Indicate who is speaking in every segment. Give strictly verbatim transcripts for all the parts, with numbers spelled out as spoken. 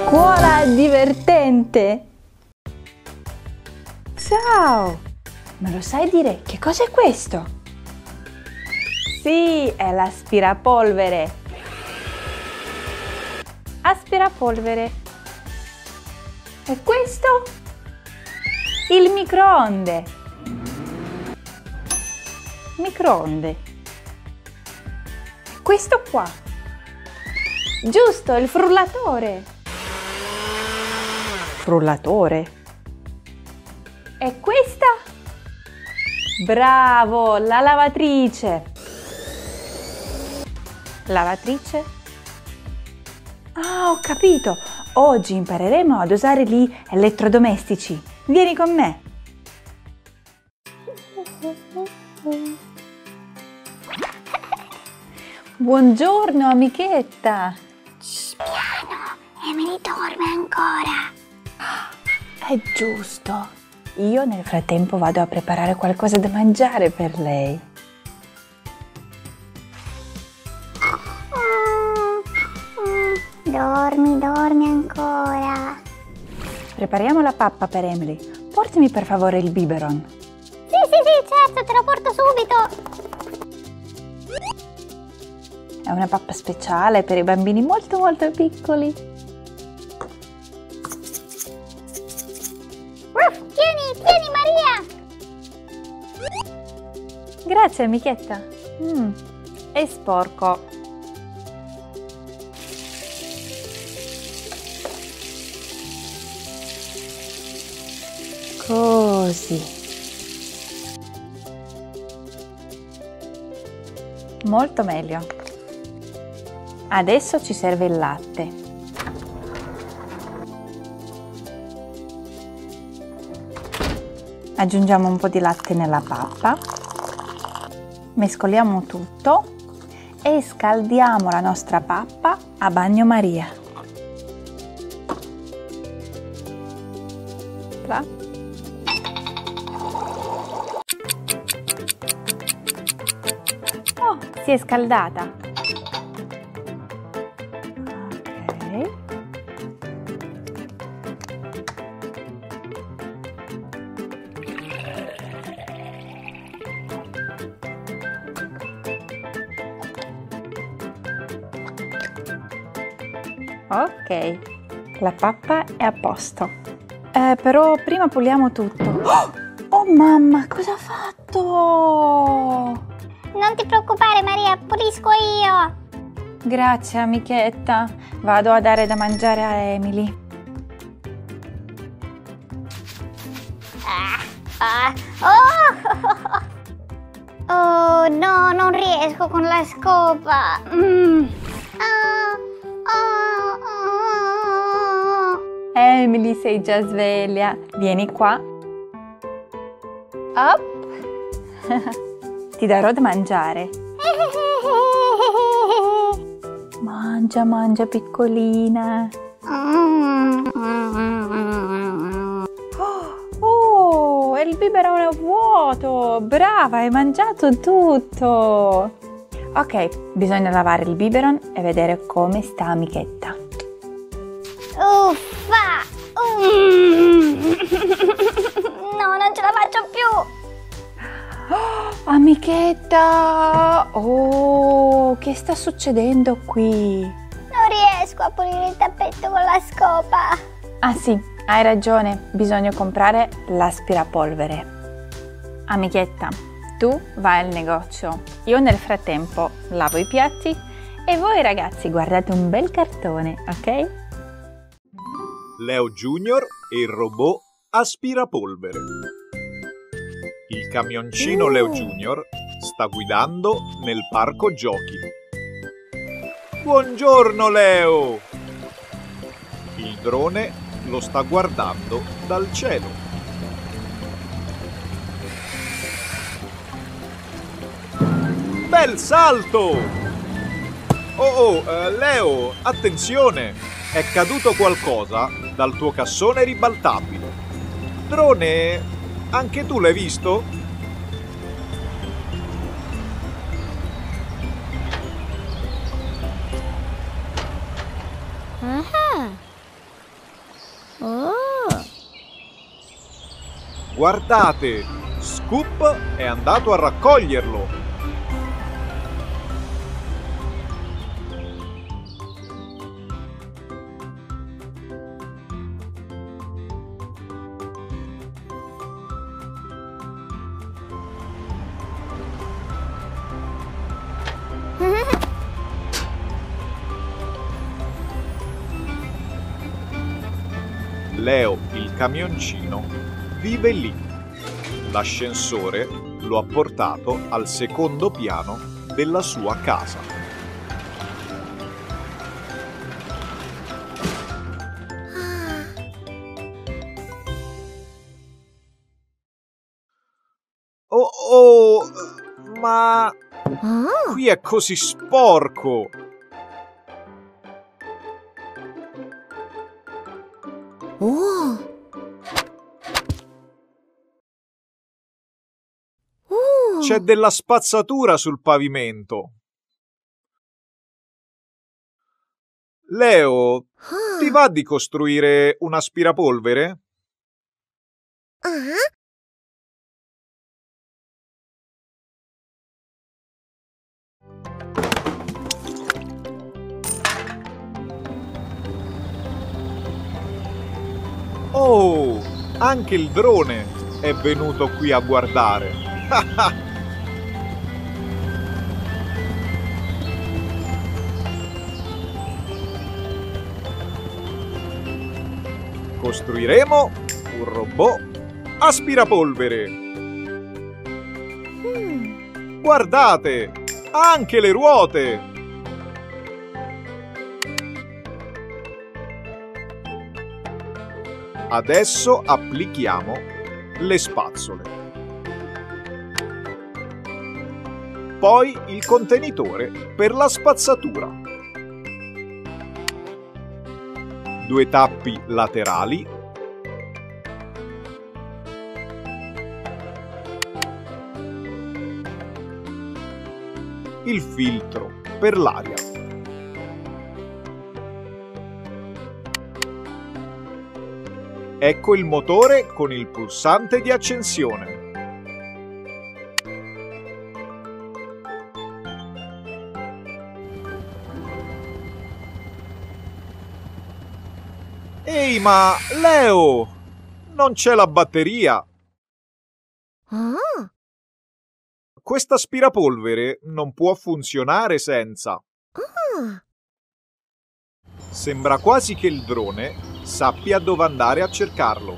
Speaker 1: Scuola divertente! Ciao! Ma lo sai dire che cos'è questo? Sì, è l'aspirapolvere! Aspirapolvere! E questo? Il microonde! Microonde! E questo qua? Giusto, il frullatore! Frullatore? E questa? Bravo, la lavatrice! Lavatrice? Ah, ho capito! Oggi impareremo ad usare gli elettrodomestici. Vieni con me! Buongiorno, amichetta!
Speaker 2: Shh, piano! Emily dorme ancora!
Speaker 1: È giusto! Io nel frattempo vado a preparare qualcosa da mangiare per lei.
Speaker 2: Dormi, dormi ancora!
Speaker 1: Prepariamo la pappa per Emily. Portami per favore il biberon.
Speaker 2: Sì, sì, sì, certo, te lo porto subito!
Speaker 1: È una pappa speciale per i bambini molto molto piccoli.
Speaker 2: Ruff, tieni, tieni Maria!
Speaker 1: Grazie, amichetta. Mm, è sporco. Così. Molto meglio. Adesso ci serve il latte. Aggiungiamo un po' di latte nella pappa. Mescoliamo tutto e scaldiamo la nostra pappa a bagnomaria. Oh, si è scaldata. Ok. Ok, la pappa è a posto. Eh, però prima puliamo tutto. Oh, oh mamma, cosa ha fatto?
Speaker 2: Non ti preoccupare Maria, pulisco io!
Speaker 1: Grazie, amichetta. Vado a dare da mangiare a Emily.
Speaker 2: Ah, ah, oh! Oh no, non riesco con la scopa! Mm. Ah, ah, ah.
Speaker 1: Emily, sei già sveglia. Vieni qua. Up. Ti darò da mangiare. Mangia, mangia, piccolina. Oh, il biberon è vuoto. Brava, hai mangiato tutto. Ok, bisogna lavare il biberon e vedere come sta amichetta.
Speaker 2: Uffa! Mm. No, non ce la faccio più!
Speaker 1: Oh, amichetta! Oh, che sta succedendo qui?
Speaker 2: Non riesco a pulire il tappeto con la scopa.
Speaker 1: Ah sì, hai ragione, bisogna comprare l'aspirapolvere. Amichetta, tu vai al negozio. Io nel frattempo lavo i piatti e voi ragazzi guardate un bel cartone, ok?
Speaker 3: Leo Junior e il robot aspirapolvere. Il camioncino
Speaker 1: Uh.
Speaker 3: Leo Junior sta guidando nel parco giochi. Buongiorno Leo! Il drone lo sta guardando dal cielo. Bel salto! Oh oh, eh, Leo, attenzione! È caduto qualcosa dal tuo cassone ribaltabile. Drone, anche tu l'hai visto?
Speaker 2: Ah,
Speaker 3: Guardate, Scoop è andato a raccoglierlo. Leo, il camioncino, vive lì. L'ascensore lo ha portato al secondo piano della sua casa. Oh, oh, ma qui è così sporco!
Speaker 4: Oh.
Speaker 3: C'è della spazzatura sul pavimento. Leo, ti va di costruire un aspirapolvere?
Speaker 4: Ah.
Speaker 3: Oh, anche il drone è venuto qui a guardare. Costruiremo un robot aspirapolvere.
Speaker 4: Hmm.
Speaker 3: Guardate, ha anche le ruote. Adesso applichiamo le spazzole. Poi il contenitore per la spazzatura. Due tappi laterali. Il filtro per l'aria. Ecco il motore con il pulsante di accensione. Ehi, ma Leo, non c'è la batteria.
Speaker 4: Ah.
Speaker 3: Questo aspirapolvere non può funzionare senza.
Speaker 4: Ah.
Speaker 3: Sembra quasi che il drone sappia dove andare a cercarlo.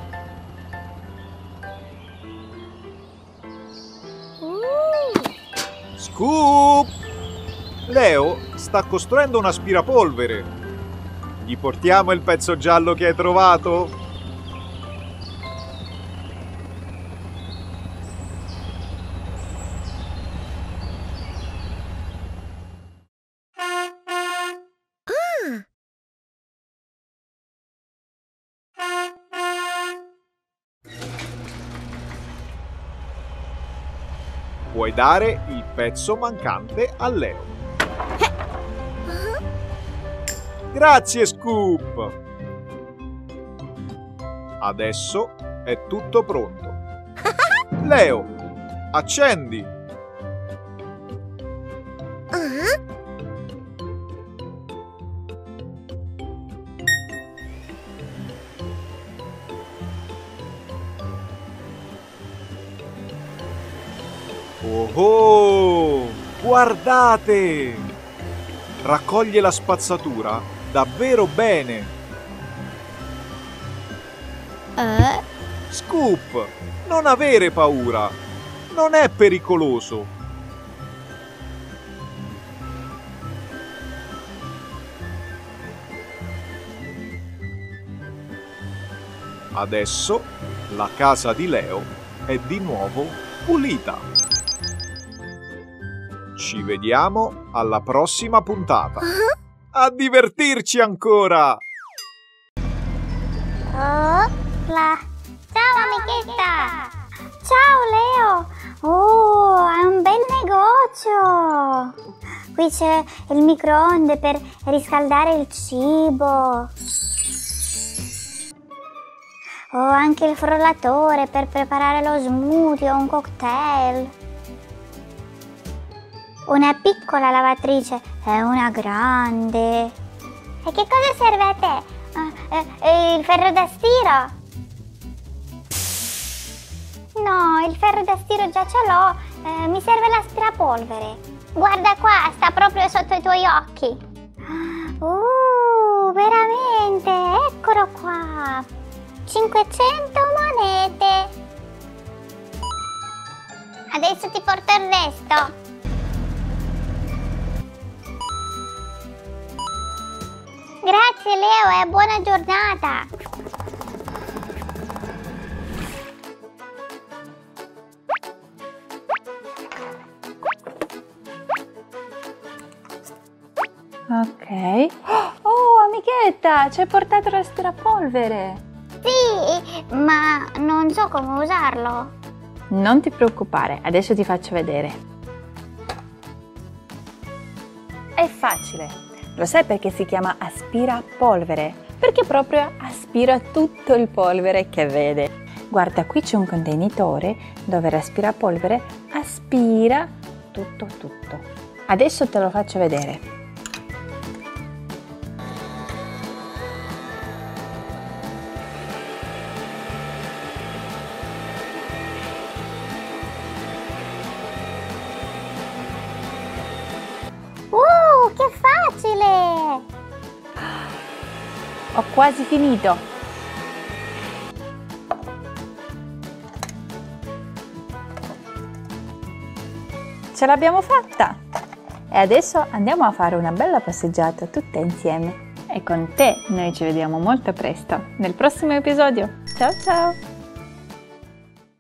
Speaker 4: Uh.
Speaker 3: Scoop! Leo sta costruendo un aspirapolvere. Gli portiamo il pezzo giallo che hai trovato? Puoi dare il pezzo mancante a Leo. Grazie, Scoop! Adesso è tutto pronto. Leo, accendi!
Speaker 4: Ah.
Speaker 3: Oh, oh, guardate! Raccoglie la spazzatura davvero bene.
Speaker 4: Eh?
Speaker 3: Scoop, non avere paura. Non è pericoloso. Adesso la casa di Leo è di nuovo pulita. Ci vediamo alla prossima puntata. A divertirci ancora!
Speaker 2: Oh, la... Ciao amichetta! Ciao Leo! Oh, è un bel negozio! Qui c'è il microonde per riscaldare il cibo. Ho anche il frullatore per preparare lo smoothie o un cocktail. Una piccola lavatrice e una grande. E che cosa serve a te? Eh, eh, il ferro da stiro? No, il ferro da stiro già ce l'ho. Eh, mi serve l'aspirapolvere. Guarda qua, sta proprio sotto i tuoi occhi. Uh, veramente? Eccolo qua. cinquecento monete. Adesso ti porto il resto. Grazie Leo e buona giornata.
Speaker 1: Ok. Oh, amichetta, ci hai portato l'aspirapolvere.
Speaker 2: Sì, ma non so come usarlo.
Speaker 1: Non ti preoccupare, adesso ti faccio vedere. È facile. Lo sai perché si chiama aspirapolvere? Perché proprio aspira tutto il polvere che vede. Guarda, qui c'è un contenitore dove l'aspirapolvere aspira tutto tutto. Adesso te lo faccio vedere.
Speaker 2: Uh, che facile!
Speaker 1: Ho quasi finito. Ce l'abbiamo fatta! E adesso andiamo a fare una bella passeggiata tutte insieme. E con te noi ci vediamo molto presto nel prossimo episodio. Ciao ciao!